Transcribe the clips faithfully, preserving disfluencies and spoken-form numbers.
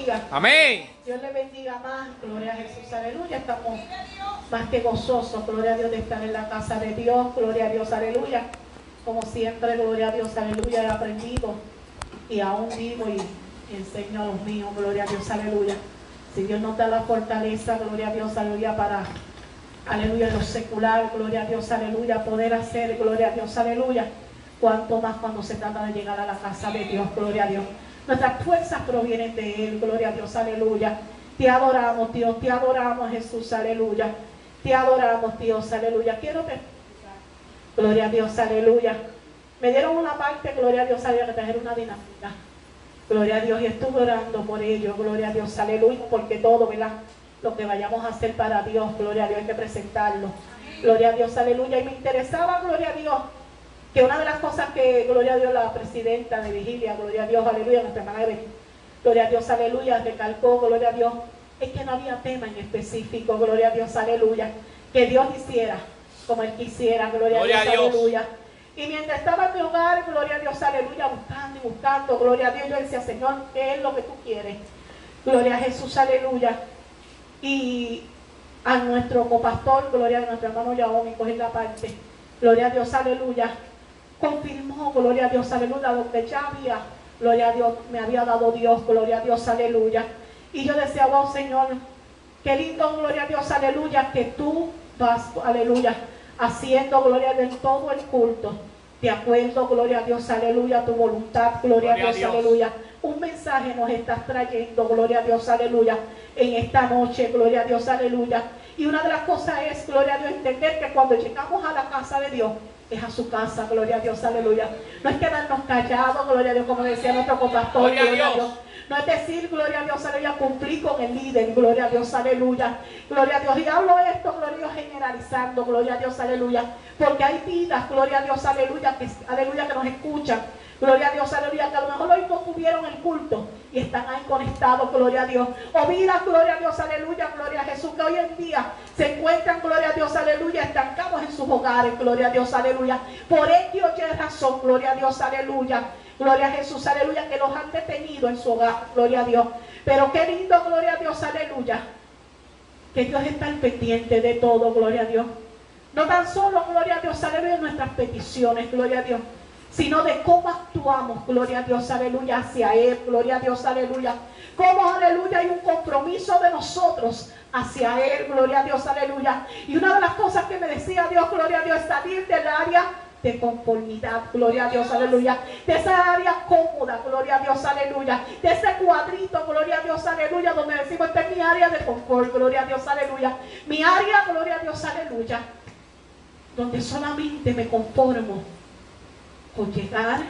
bendiga. Amén. Dios le bendiga más. Gloria a Jesús, aleluya. Estamos más que gozosos, gloria a Dios, de estar en la casa de Dios. Gloria a Dios, aleluya. Como siempre, gloria a Dios, aleluya, he aprendido y aún vivo y, y enseño a los míos. Gloria a Dios, aleluya. Si Dios nos da la fortaleza, gloria a Dios, aleluya, para, aleluya, lo secular, gloria a Dios, aleluya, poder hacer, gloria a Dios, aleluya. Cuanto más cuando se trata de llegar a la casa de Dios, gloria a Dios. Nuestras fuerzas provienen de Él, gloria a Dios, aleluya. Te adoramos, Dios, te adoramos, Jesús, aleluya. Te adoramos, Dios, aleluya. Quiero que... Gloria a Dios, aleluya. Me dieron una parte, gloria a Dios, aleluya, que trajeron una dinámica. Gloria a Dios, y estuve orando por ello, gloria a Dios, aleluya, porque todo, ¿verdad? Lo que vayamos a hacer para Dios, gloria a Dios, hay que presentarlo. Gloria a Dios, aleluya. Y me interesaba, gloria a Dios, que una de las cosas que, gloria a Dios, la presidenta de Vigilia, gloria a Dios, aleluya, nuestra hermana Evelyn, gloria a Dios, aleluya, recalcó, gloria a Dios, es que no había tema en específico, gloria a Dios, aleluya, que Dios hiciera como Él quisiera, gloria, gloria a Dios, Dios, aleluya. Y mientras estaba en mi hogar, gloria a Dios, aleluya, buscando y buscando, gloria a Dios, yo decía, Señor, ¿qué es lo que tú quieres? Gloria a Jesús, aleluya. Y a nuestro copastor, gloria a nuestro hermano Yaón, y coger la parte, gloria a Dios, aleluya, confirmó, gloria a Dios, aleluya, lo que ya había, gloria a Dios, me había dado Dios, gloria a Dios, aleluya. Y yo decía, wow, Señor, qué lindo, gloria a Dios, aleluya, que tú vas, aleluya, haciendo, gloria a Dios, en todo el culto, de acuerdo, gloria a Dios, aleluya, tu voluntad, gloria, gloria a, Dios, a Dios, aleluya. Un mensaje nos estás trayendo, gloria a Dios, aleluya, en esta noche, gloria a Dios, aleluya. Y una de las cosas es, gloria a Dios, entender que cuando llegamos a la casa de Dios, es a su casa, gloria a Dios, aleluya. No es quedarnos callados, gloria a Dios, como decía nuestro compastor, gloria, gloria a Dios. Dios. No es decir, gloria a Dios, aleluya, cumplir con el líder, gloria a Dios, aleluya. Gloria a Dios. Y hablo esto, gloria a Dios, generalizando, gloria a Dios, aleluya. Porque hay vidas, gloria a Dios, aleluya, que, aleluya, que nos escuchan. Gloria a Dios, aleluya, que a lo mejor hoy no tuvieron el culto y están ahí conectados, gloria a Dios. O vidas, gloria a Dios, aleluya, gloria a Jesús, que hoy en día se encuentran, gloria a Dios, aleluya, estancados en sus hogares, gloria a Dios, aleluya. Por X o Y razón, gloria a Dios, aleluya. Gloria a Jesús, aleluya, que los han detenido en su hogar, gloria a Dios. Pero qué lindo, gloria a Dios, aleluya, que Dios está al pendiente de todo, gloria a Dios. No tan solo, gloria a Dios, aleluya, nuestras peticiones, gloria a Dios, sino de cómo actuamos, gloria a Dios, aleluya, hacia Él, gloria a Dios, aleluya. Cómo, aleluya, hay un compromiso de nosotros hacia Él, gloria a Dios, aleluya. Y una de las cosas que me decía Dios, gloria a Dios, es salir del área de conformidad, gloria a Dios, aleluya, de esa área cómoda, gloria a Dios, aleluya, de ese cuadrito, gloria a Dios, aleluya, donde decimos, esta es mi área de confort, gloria a Dios, aleluya, mi área, gloria a Dios, aleluya, donde solamente me conformo con llegar,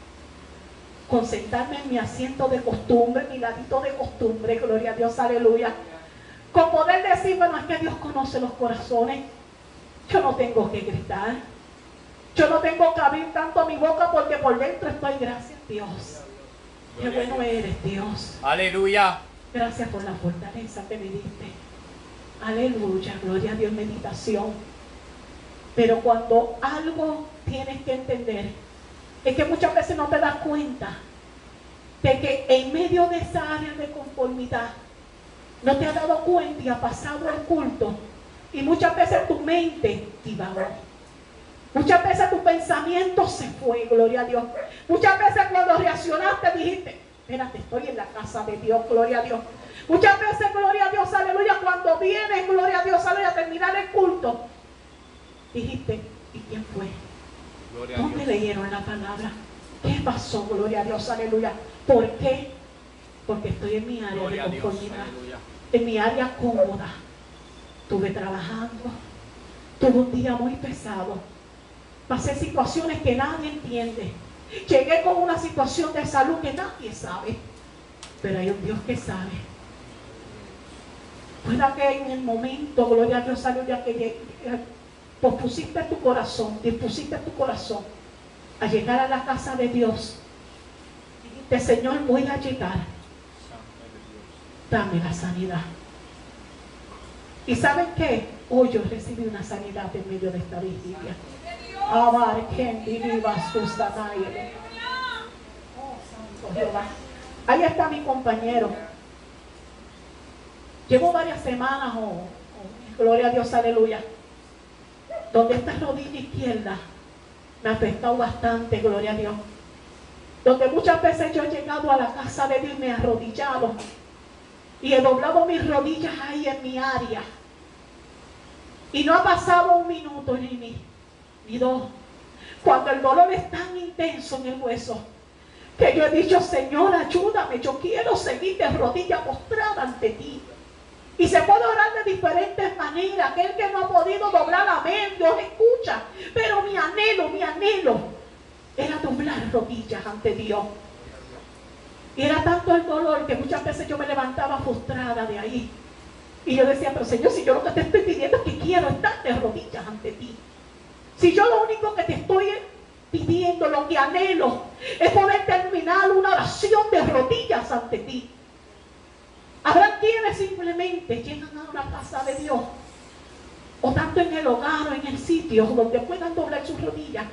con sentarme en mi asiento de costumbre, mi ladito de costumbre, gloria a Dios, aleluya, con poder decir, bueno, es que Dios conoce los corazones, yo no tengo que gritar, yo no tengo que abrir tanto mi boca porque por dentro estoy, gracias Dios, qué bueno eres Dios, aleluya, gracias por la fortaleza que me diste, aleluya, gloria a Dios, meditación. Pero cuando algo tienes que entender es que muchas veces no te das cuenta de que en medio de esa área de conformidad no te has dado cuenta y ha pasado el culto y muchas veces tu mente divagó, muchas veces tu pensamiento se fue, gloria a Dios, muchas veces cuando reaccionaste dijiste, espérate, estoy en la casa de Dios, gloria a Dios, muchas veces, gloria a Dios, aleluya, cuando vienes, gloria a Dios, aleluya, a terminar el culto dijiste, ¿y quién fue? ¿Dónde leyeron la palabra? ¿Qué pasó? Gloria a Dios, aleluya. ¿Por qué? Porque estoy en mi área Gloria de conformidad, en mi área cómoda. Estuve trabajando, tuve un día muy pesado, pasé situaciones que nadie entiende, llegué con una situación de salud que nadie sabe, pero hay un Dios que sabe. Pueda que en el momento, gloria a Dios, aleluya, que llegue, pospusiste tu corazón, dispusiste tu corazón a llegar a la casa de Dios. Dijiste, Señor, voy a llegar. Dame la sanidad. ¿Y saben qué? Hoy yo recibí una sanidad en medio de esta vigilia. Abar, quien vivas tus sanayes. Oh, santo Jehová. Ahí está mi compañero. Llevo varias semanas, oh, oh, gloria a Dios, aleluya, donde esta rodilla izquierda me ha afectado bastante, gloria a Dios. Donde muchas veces yo he llegado a la casa de Dios y me he arrodillado y he doblado mis rodillas ahí en mi área. Y no ha pasado un minuto ni, ni, ni dos. Cuando el dolor es tan intenso en el hueso, que yo he dicho, Señor, ayúdame, yo quiero seguir de rodillas postrada ante ti. Y se puede orar de diferentes maneras. Aquel que no ha podido doblar, amén, Dios escucha. Pero mi anhelo, mi anhelo era doblar rodillas ante Dios. Y era tanto el dolor que muchas veces yo me levantaba frustrada de ahí. Y yo decía, pero Señor, si yo lo que te estoy pidiendo es que quiero estar de rodillas ante ti. Si yo lo único que te estoy pidiendo, lo que anhelo, es poder terminar una oración de rodillas ante ti. Habrá quienes simplemente llegan a una casa de Dios, o tanto en el hogar o en el sitio donde puedan doblar sus rodillas.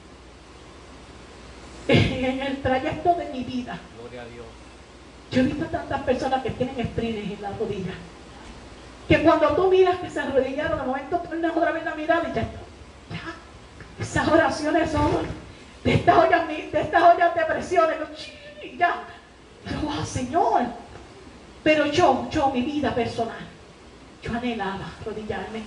En el trayecto de mi vida, gloria a Dios, yo he visto tantas personas que tienen estrines en la rodilla, que cuando tú miras que se arrodillaron, de momento tornas otra vez la mirada y ya está. Ya. Esas oraciones son de estas ollas de, estas ollas de presiones. Y ya. Yo, oh, Señor. Pero yo, yo, mi vida personal, yo anhelaba arrodillarme.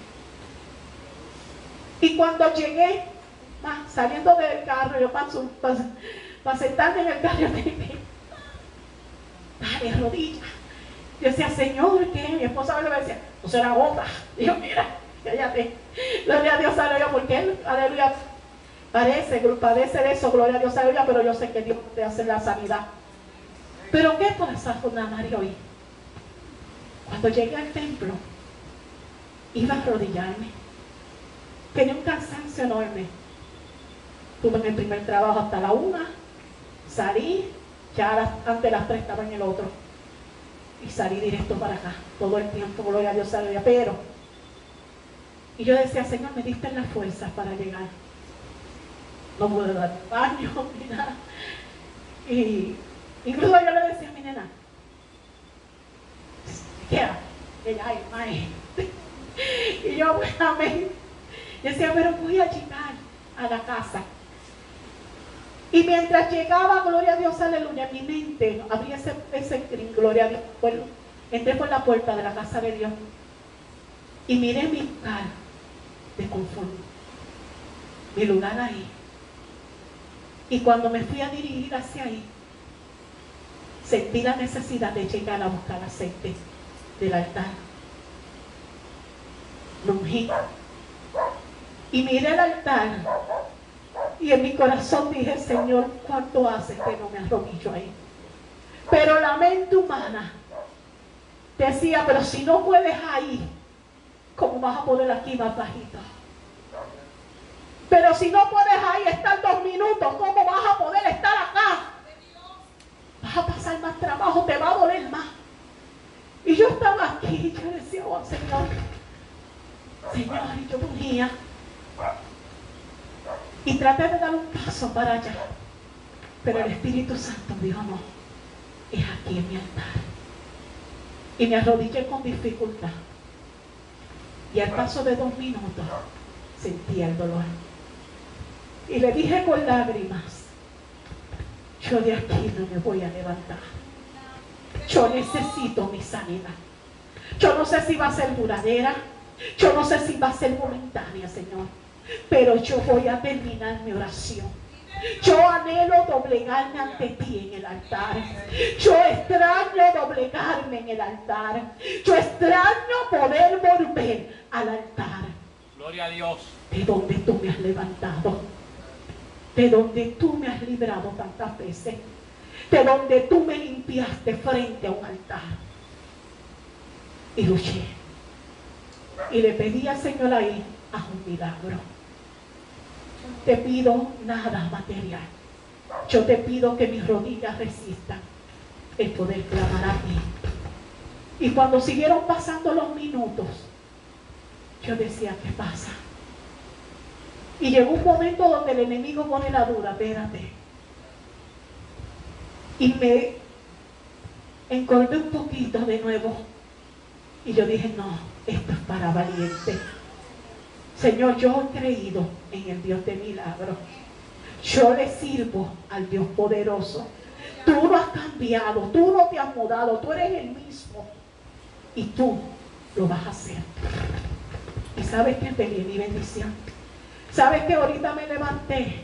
Y cuando llegué, más, saliendo del carro, yo paso, paso, para sentarme en el carro, yo dije, dale, rodilla. Yo decía, Señor, ¿qué? Mi esposa me decía, no será otra. Y yo, mira, cállate. Gloria a Dios, aleluya, porque él, aleluya, parece, padece de eso, gloria a Dios, aleluya, pero yo sé que Dios te hace la sanidad. Pero ¿qué pasa con la María hoy? Cuando llegué al templo, iba a arrodillarme. Tenía un cansancio enorme. Tuve en el primer trabajo hasta la una, salí, ya las, antes de las tres estaba en el otro. Y salí directo para acá, todo el tiempo, gloria a Dios, aleluya. Pero, y yo decía, Señor, me diste las fuerzas para llegar. No pude dar un baño, ni nada. Y incluso yo le decía a mi nena, ¿qué era? Ella, ay, ay. Y yo, bueno, amén. Yo decía, pero voy a llegar a la casa. Y mientras llegaba, gloria a Dios, aleluya, mi mente abría ese, ese screen, gloria a Dios. Bueno, entré por la puerta de la casa de Dios y miré mi lugar de confort, mi lugar ahí. Y cuando me fui a dirigir hacia ahí, sentí la necesidad de llegar a buscar aceite del altar. Lo ungí y miré el altar. Y en mi corazón dije, Señor, ¿cuánto hace que no me arrodillo ahí? Pero la mente humana decía, pero si no puedes ahí, ¿cómo vas a poder aquí más bajito? Pero si no puedes ahí estar dos minutos, ¿cómo vas a poder estar acá? Vas a pasar más trabajo, te va a doler más. Y yo estaba aquí, yo decía, oh Señor, Señor, y yo unía. Y traté de dar un paso para allá. Pero el Espíritu Santo dijo, no, es aquí en mi altar. Y me arrodillé con dificultad. Y al paso de dos minutos, sentí el dolor. Y le dije con lágrimas, yo de aquí no me voy a levantar. Yo necesito mi sanidad. Yo no sé si va a ser duradera. Yo no sé si va a ser momentánea, Señor. Pero yo voy a terminar mi oración. Yo anhelo doblegarme ante ti en el altar. Yo extraño doblegarme en el altar. Yo extraño poder volver al altar. Gloria a Dios. De donde tú me has levantado. De donde tú me has librado tantas veces. De donde tú me limpiaste frente a un altar. Y luché. Y le pedí al Señor ahí a un milagro. Te pido nada material. Yo te pido que mis rodillas resistan el poder clamar a ti. Y cuando siguieron pasando los minutos, yo decía, ¿qué pasa? Y llegó un momento donde el enemigo pone la duda, espérate. Y me encordé un poquito de nuevo. Y yo dije, no, esto es para valientes. Señor, yo he creído en el Dios de milagros. Yo le sirvo al Dios poderoso. Tú no has cambiado, tú no te has mudado, tú eres el mismo. Y tú lo vas a hacer. Y sabes que pedí mi bendición. Sabes que ahorita me levanté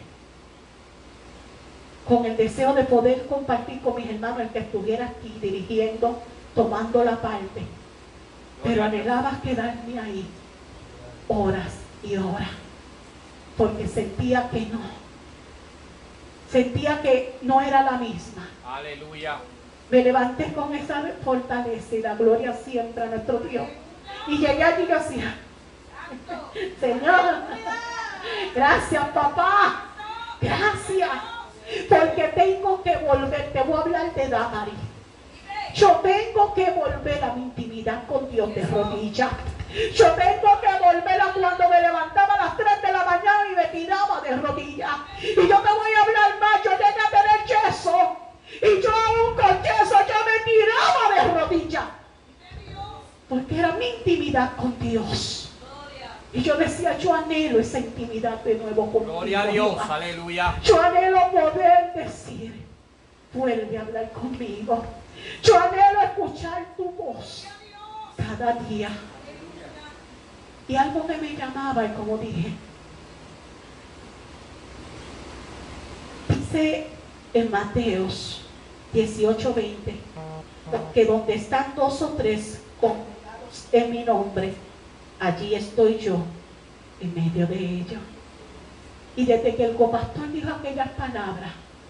con el deseo de poder compartir con mis hermanos el que estuviera aquí dirigiendo, tomando la parte. Pero anhelaba quedarme ahí horas y horas, porque sentía que no, sentía que no era la misma. Aleluya. Me levanté con esa fortaleza y la gloria siempre a nuestro Dios. Y llegué allí y yo decía, Señor, gracias papá, gracias, porque tengo que volver. Te voy a hablar de Damaris. Yo tengo que volver a mi intimidad con Dios de rodillas. Yo tengo que volver a cuando me levantaba a las tres de la mañana y me tiraba de rodillas. Y yo te voy a hablar más. Yo llegué a tener yeso. Y yo aún con yeso yo me tiraba de rodillas. Porque era mi intimidad con Dios. Y yo decía, yo anhelo esa intimidad de nuevo contigo. Gloria a Dios, Jehová. aleluya. Yo anhelo poder decir, vuelve a hablar conmigo. Yo anhelo escuchar tu voz cada día. Y algo que me llamaba, y como dije, dice en Mateos dieciocho veinte, que donde están dos o tres congregados en mi nombre, allí estoy yo en medio de ellos. Y desde que el copastor dijo aquellas palabras,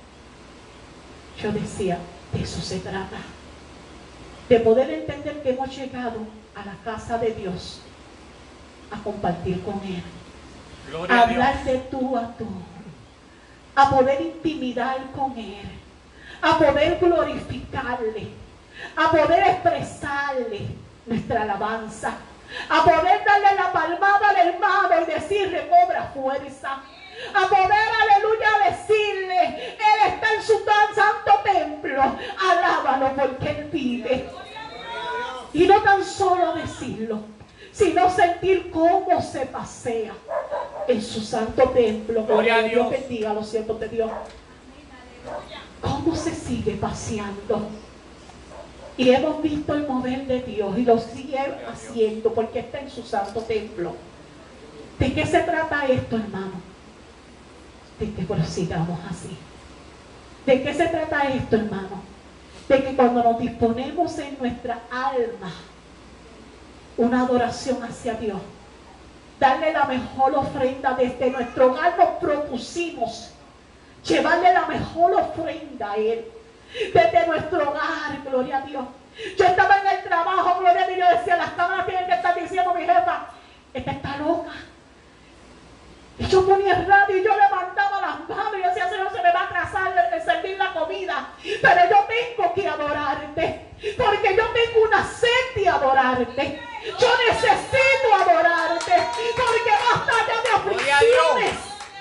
yo decía, de eso se trata, de poder entender que hemos llegado a la casa de Dios a compartir con Él, Gloria a a Dios. hablar de tú a tú, a poder intimidar con Él, a poder glorificarle, a poder expresarle nuestra alabanza, a poder darle la palmada al hermano y decirle, cobra fuerza, a poder, aleluya, decirle, Él está en su tan santo templo, alábalo porque Él vive. Y no tan solo decirlo, sino sentir cómo se pasea en su santo templo. Gloria a Dios Dios. bendiga a los siervos de Dios. Cómo se sigue paseando. Y hemos visto el mover de Dios y lo sigue haciendo porque está en su santo templo. ¿De qué se trata esto, hermano? De que prosigamos así. ¿De qué se trata esto, hermano? De que cuando nos disponemos en nuestra alma una adoración hacia Dios, darle la mejor ofrenda desde nuestro hogar, nos propusimos llevarle la mejor ofrenda a Él. Desde nuestro hogar, gloria a Dios. Yo estaba en el trabajo, gloria a Dios, yo decía, las cámaras tienen que estar diciendo, mi jefa, esta está loca. Y yo ponía el radio y yo levantaba las manos y decía, Señor, se me va a atrasar el, el servir la comida. Pero yo tengo que adorarte, porque yo tengo una sed de adorarte. Yo necesito adorarte, porque basta ya de aflicciones.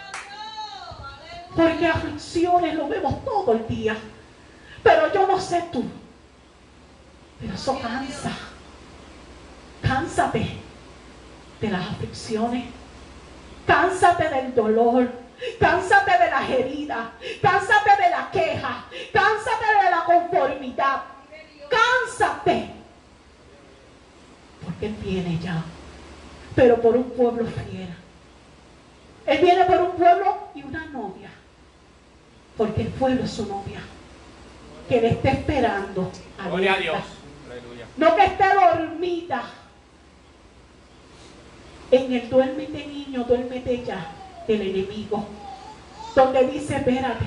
Porque aflicciones lo vemos todo el día. Pero yo no sé tú, pero eso cansa. Cánsate de las aflicciones. Cánsate del dolor. Cánsate de las heridas. Cánsate de la queja. Cánsate de la conformidad. Cánsate. Porque Él viene ya. Pero por un pueblo fiel. Él viene por un pueblo y una novia. Porque el pueblo es su novia. Que le esté esperando. Gloria a alerta. Dios. Aleluya. No que esté dormida. En el duérmete niño, duérmete ya del enemigo. Donde dice, espérate.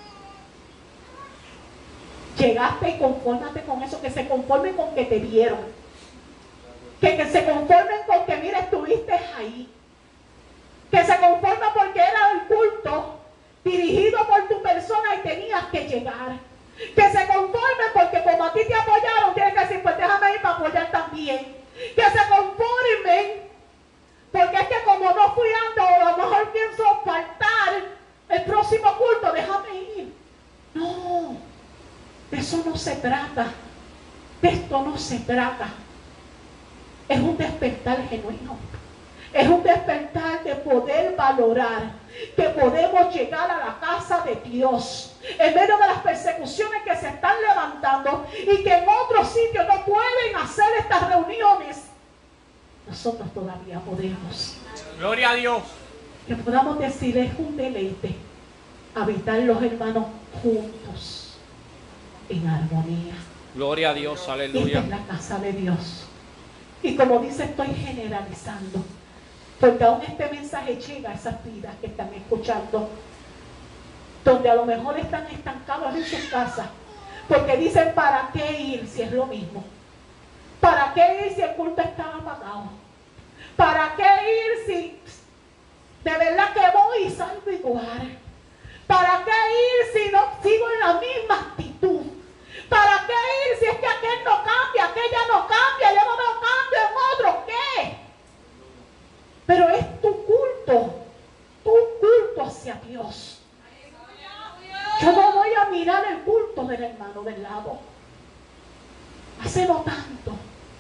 Llegaste y confórmate con eso. Que se conformen con que te vieron. Que, que se conformen con que, mira, estuviste ahí. Que se conformen porque era el culto dirigido por tu persona y tenías que llegar. Que se conformen porque como a ti te apoyaron, tienes que decir, pues déjame ir para apoyar también. Que se conformen porque es que como no fui antes, o a lo mejor pienso faltar el próximo culto, déjame ir. No, de eso no se trata. De esto no se trata. es un despertar genuino. Es un despertar de poder valorar que podemos llegar a la casa de Dios en medio de las persecuciones que se están levantando y que en otros sitios no pueden hacer estas reuniones. Nosotros todavía podemos. Gloria a Dios. Que podamos decir, es un deleite habitar los hermanos juntos en armonía. Gloria a Dios, Esta aleluya. es la casa de Dios. Y como dice, estoy generalizando, porque aún este mensaje llega a esas vidas que están escuchando, donde a lo mejor están estancados en sus casas, porque dicen, ¿para qué ir si es lo mismo? ¿Para qué ir si el culto está apagado? ¿Para qué ir si de verdad que voy y salgo igual? ¿Para qué ir si no sigo en la misma actitud? ¿Para qué ir si es que aquel no cambia, aquella no cambia, yo no veo cambio en otro? ¿Qué? Pero es tu culto, tu culto hacia Dios. Yo no voy a mirar el culto del hermano del lado. Hace no tanto.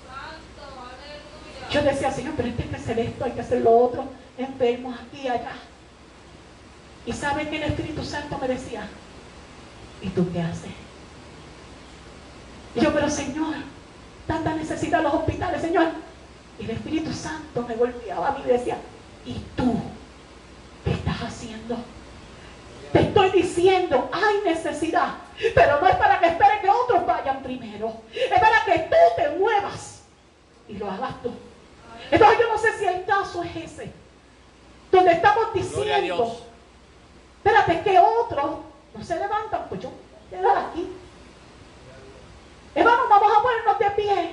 Yo decía, Señor, pero es que hay que hacer esto, hay que hacer lo otro, enfermos aquí y allá. Y ¿sabe que el Espíritu Santo me decía? ¿Y tú qué haces? Y yo, pero Señor, tanta necesidad en los hospitales, Señor. Y el Espíritu Santo me golpeaba a mí y decía, ¿y tú qué estás haciendo? Te estoy diciendo, hay necesidad, pero no es para que espere que otros vayan primero. Es para que tú te muevas y lo hagas tú. Entonces yo no sé si el caso es ese, donde estamos diciendo, espérate, que otros no se levantan, pues yo voy a quedar aquí. Hermanos, vamos a ponernos de pie.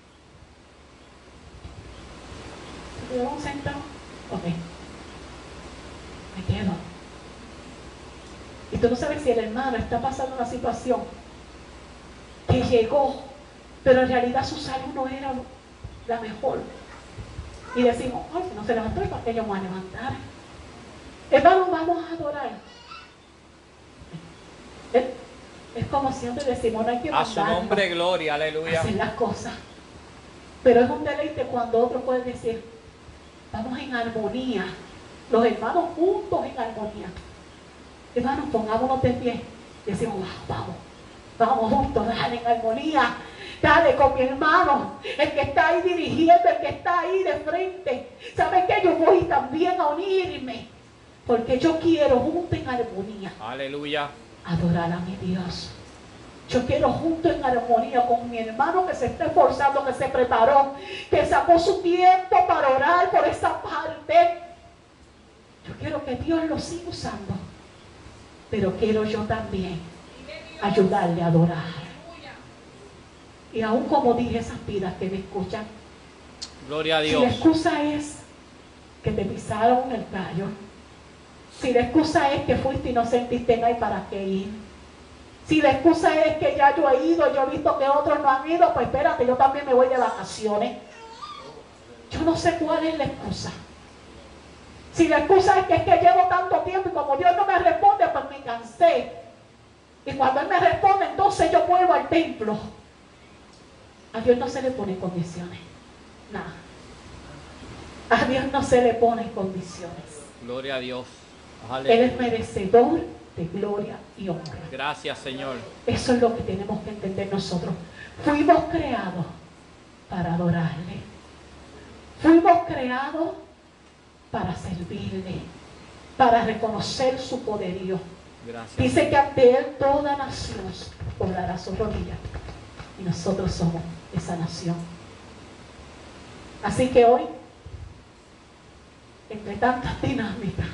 ¿Se quedaron sentados? Ok. Me quedo. Y tú no sabes si el hermano está pasando una situación que llegó, pero en realidad su salud no era la mejor. Y decimos, ay, si no se levantó, ¿para qué yo me voy a levantar? Hermanos, vamos a adorar. Es, es como siempre decimos, no hay que A su nombre, gloria, aleluya. hacer las cosas. Pero es un deleite cuando otro puede decir, vamos en armonía. Los hermanos juntos en armonía. Hermanos, pongámonos de pie. Decimos, vamos, vamos juntos, dale en armonía. Dale con mi hermano, el que está ahí dirigiendo, el que está ahí de frente. ¿Sabes qué? Yo voy también a unirme, porque yo quiero junto en armonía. Aleluya. Adorar a mi Dios. Yo quiero junto en armonía con mi hermano que se está esforzando, que se preparó, que sacó su tiempo para orar por esa parte. Yo quiero que Dios lo siga usando, pero quiero yo también ayudarle a adorar. Y aún como dije, esas vidas que me escuchan, Gloria a si Dios. la excusa es que te pisaron el callo, si la excusa es que fuiste y no sentiste nada y para qué ir, si la excusa es que ya yo he ido, yo he visto que otros no han ido, pues espérate, yo también me voy de vacaciones. Yo no sé cuál es la excusa. Si la excusa es que es que llevo tanto tiempo y como Dios no me responde, pues me cansé. Y cuando Él me responde, entonces yo vuelvo al templo. A Dios no se le ponen condiciones. Nada. A Dios no se le ponen condiciones. Gloria a Dios. Él es merecedor de gloria y honra. Gracias, Señor. Eso es lo que tenemos que entender nosotros. Fuimos creados para adorarle. Fuimos creados para servirle, para reconocer su poderío. Gracias. Dice que ante Él toda nación doblará su rodilla. Y nosotros somos esa nación. Así que hoy, entre tantas dinámicas,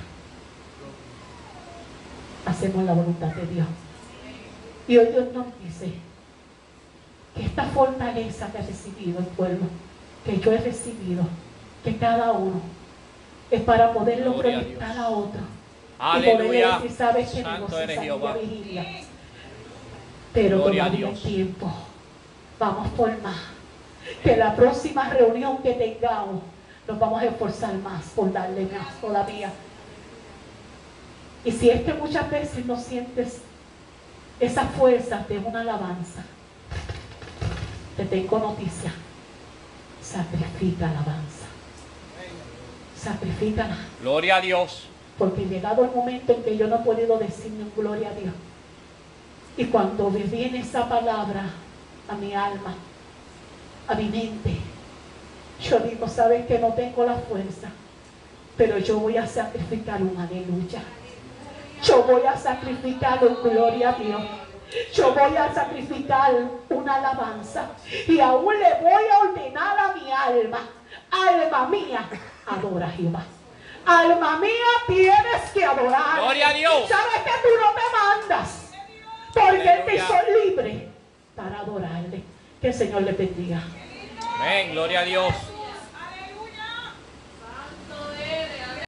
hacemos la voluntad de Dios. Y hoy Dios nos dice que esta fortaleza que ha recibido el pueblo, que yo he recibido, que cada uno, es para poderlo Gloria a proyectar Dios. a otro. Aleluya. Y poderle decir, sabes que Santo negocio eres esa Jehová. vigilia. Pero Gloria a todavía hay Dios. tiempo. Vamos por más. Que la próxima reunión que tengamos, nos vamos a esforzar más por darle más todavía. Y si es que muchas veces no sientes esa fuerza de una alabanza, te tengo noticia. sacrifica alabanza. Sacrifícala. Gloria a Dios. Porque llegado el momento en que yo no he podido decirme gloria a Dios. Y cuando me viene esa palabra a mi alma, a mi mente, yo digo, sabes que no tengo la fuerza, pero yo voy a sacrificar un aleluya. Yo voy a sacrificar un gloria a Dios. Yo voy a sacrificar una alabanza. Y aún le voy a ordenar a mi alma, alma mía, adora a Jehová. Alma mía, tienes que adorar. Gloria a Dios. Sabes que tú no me mandas, porque Él te hizo libre para adorarle. Que el Señor le bendiga. Amén. Gloria a Dios.